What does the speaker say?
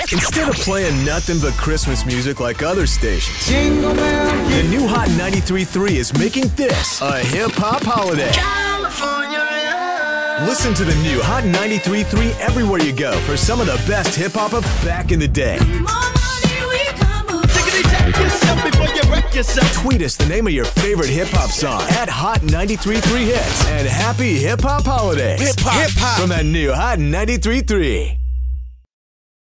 Instead of playing nothing but Christmas music like other stations, the new Hot 93.3 is making this a hip-hop holiday. Listen to the new Hot 93.3 everywhere you go for some of the best hip-hop of back in the day. Tweet us the name of your favorite hip-hop song at Hot 93.3 Hits, and happy hip-hop holidays. Hip-hop from that new Hot 93.3.